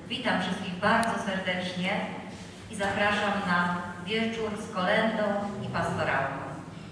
Witam wszystkich bardzo serdecznie i zapraszam na wieczór z kolędą i pastorałką.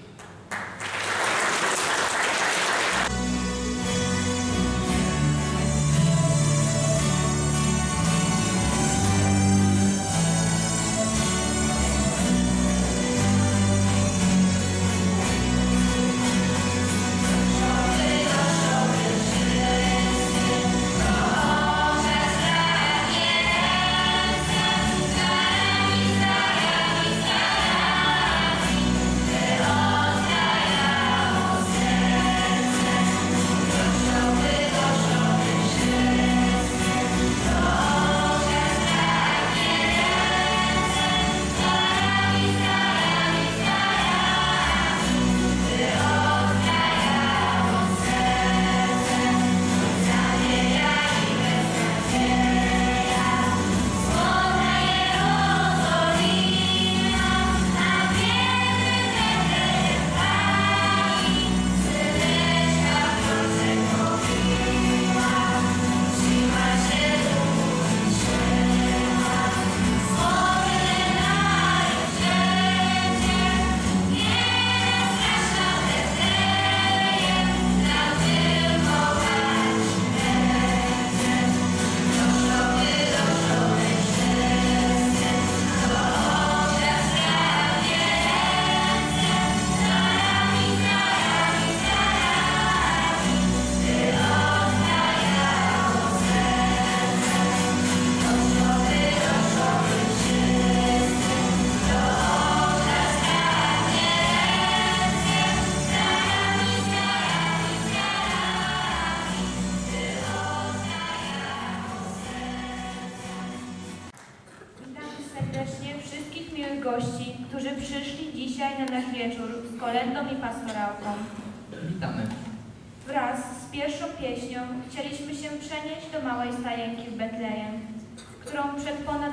Wszystkich miłych gości, którzy przyszli dzisiaj na nasz wieczór z kolędą i pastorałką. Witamy. Wraz z pierwszą pieśnią chcieliśmy się przenieść do małej stajenki w Betlejem, którą przed ponad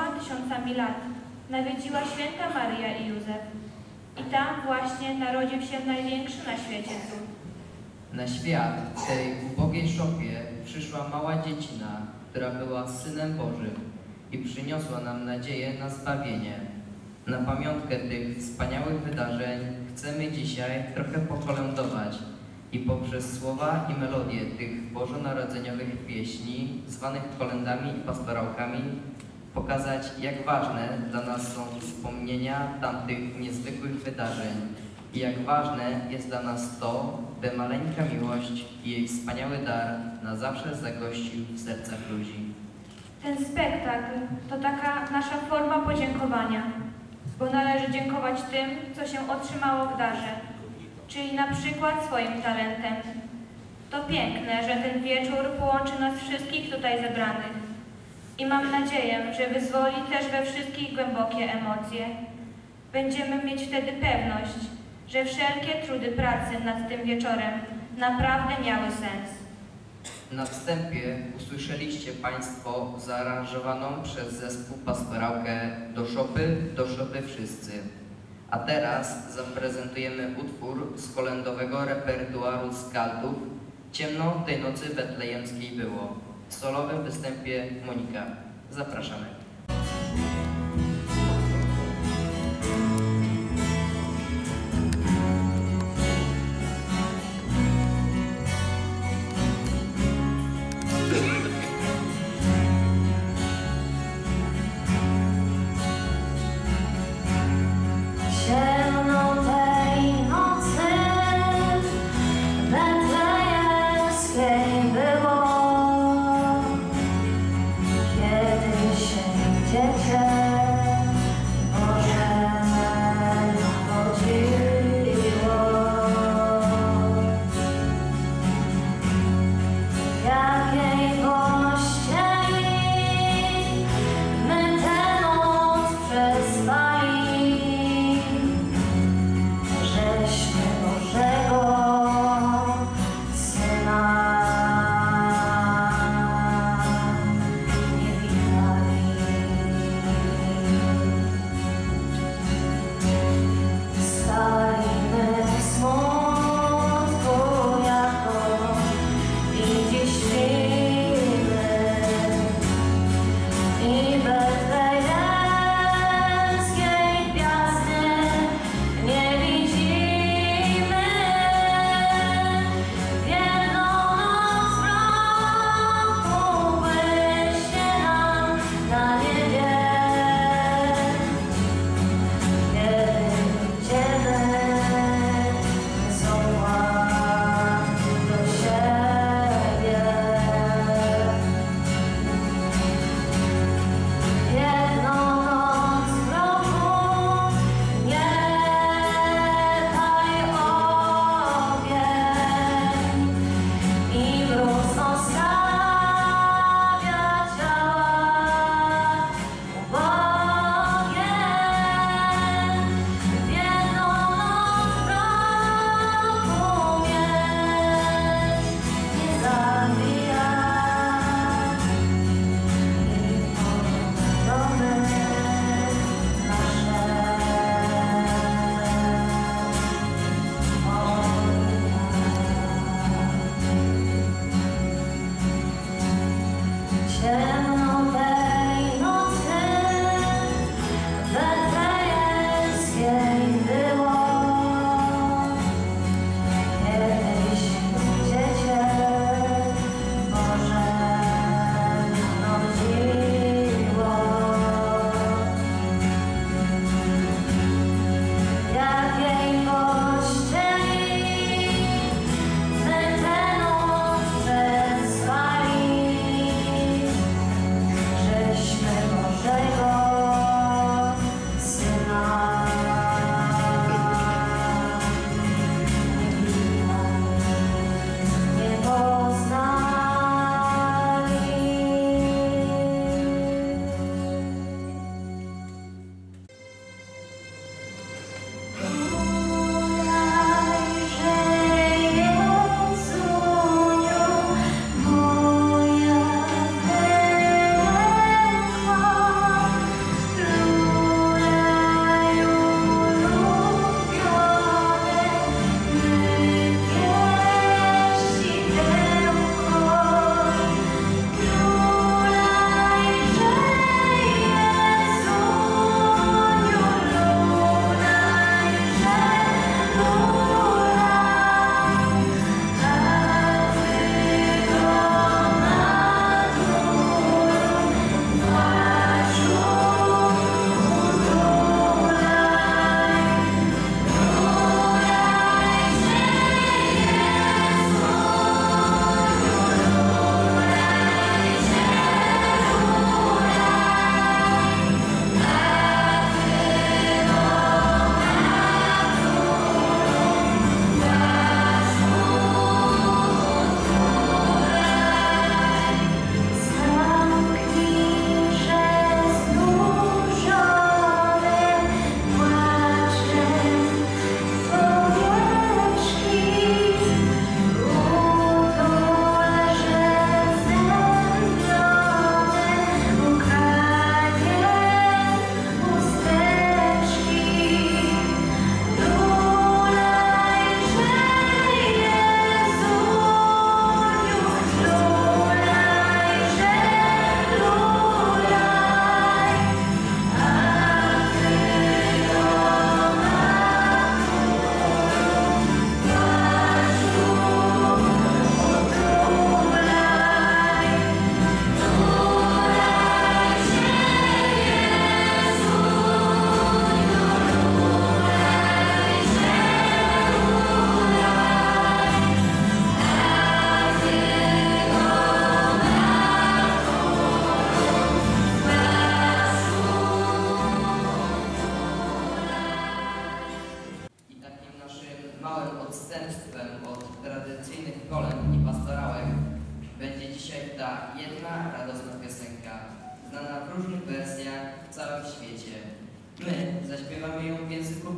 2000 lat nawiedziła święta Maryja i Józef. I tam właśnie narodził się największy na świecie cud. Na świat w tej ubogiej szopie przyszła mała dziecina, która była Synem Bożym i przyniosła nam nadzieję na zbawienie. Na pamiątkę tych wspaniałych wydarzeń chcemy dzisiaj trochę pokolędować i poprzez słowa i melodie tych bożonarodzeniowych pieśni, zwanych kolędami i pastorałkami, pokazać, jak ważne dla nas są wspomnienia tamtych niezwykłych wydarzeń i jak ważne jest dla nas to, by maleńka miłość i jej wspaniały dar na zawsze zagościł w sercach ludzi. Ten spektakl to taka nasza forma podziękowania, bo należy dziękować tym, co się otrzymało w darze, czyli na przykład swoim talentem. To piękne, że ten wieczór połączy nas wszystkich tutaj zebranych i mam nadzieję, że wyzwoli też we wszystkich głębokie emocje. Będziemy mieć wtedy pewność, że wszelkie trudy pracy nad tym wieczorem naprawdę miały sens. Na wstępie usłyszeliście Państwo zaaranżowaną przez zespół pastorałkę Do szopy wszyscy. A teraz zaprezentujemy utwór z kolędowego repertuaru skaldów Ciemno tej nocy betlejemskiej było. W solowym występie Monika. Zapraszamy. Ciemno tej nocy betlejemskiej było, kiedy się dziecię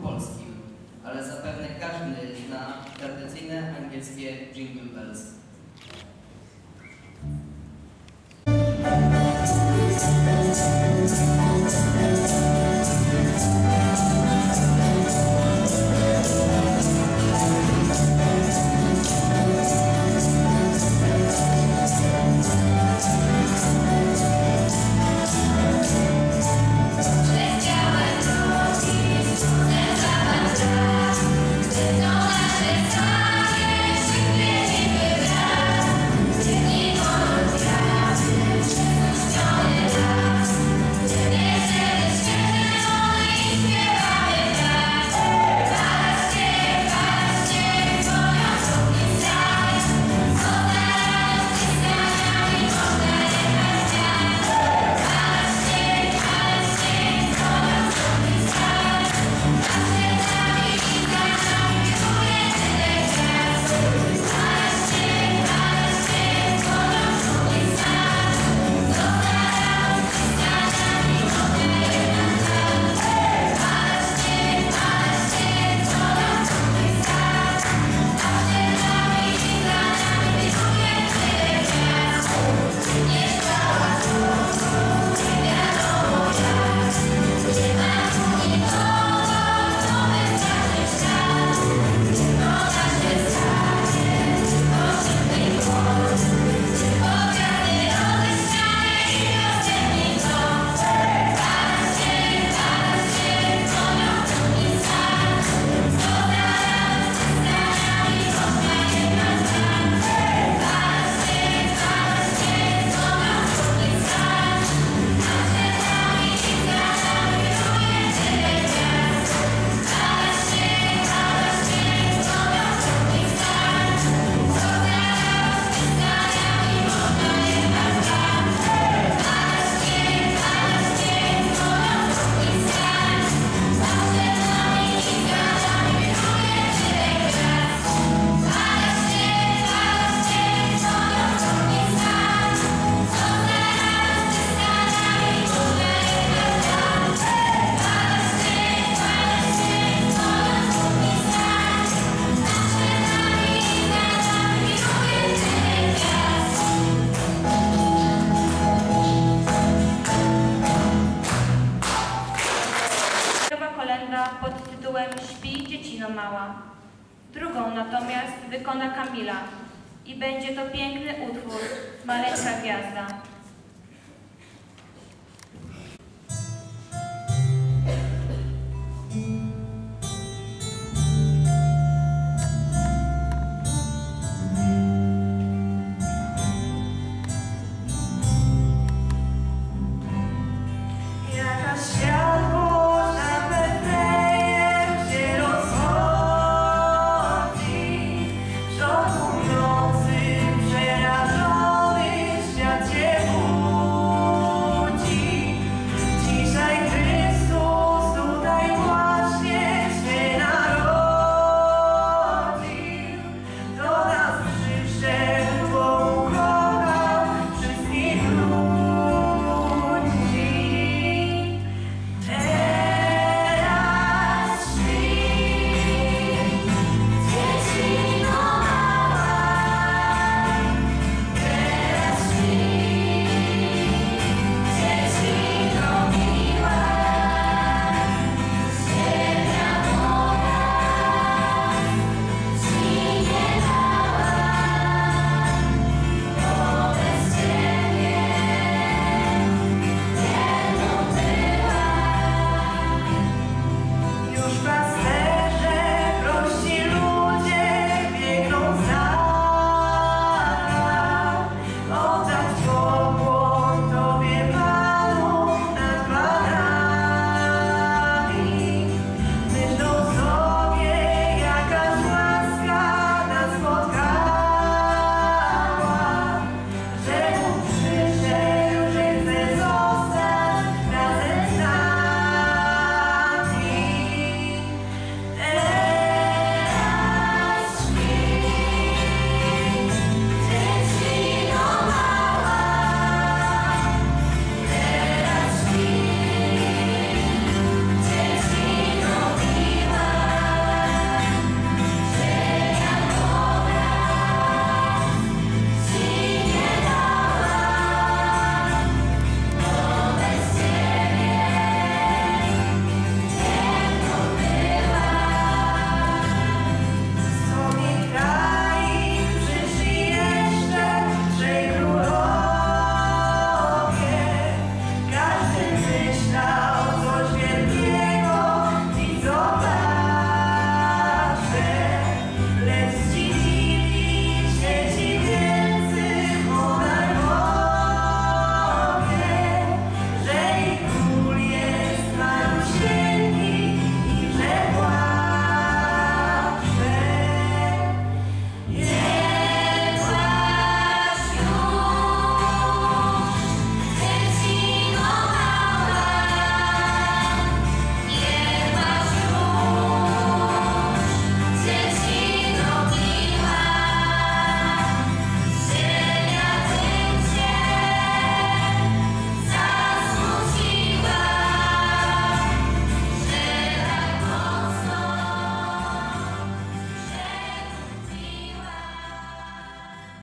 polskim, ale zapewne każdy zna tradycyjne angielskie Jingle Bells. Pod tytułem Śpi, dziecino mała. Drugą natomiast wykona Kamila i będzie to piękny utwór Maleńka Gwiazda.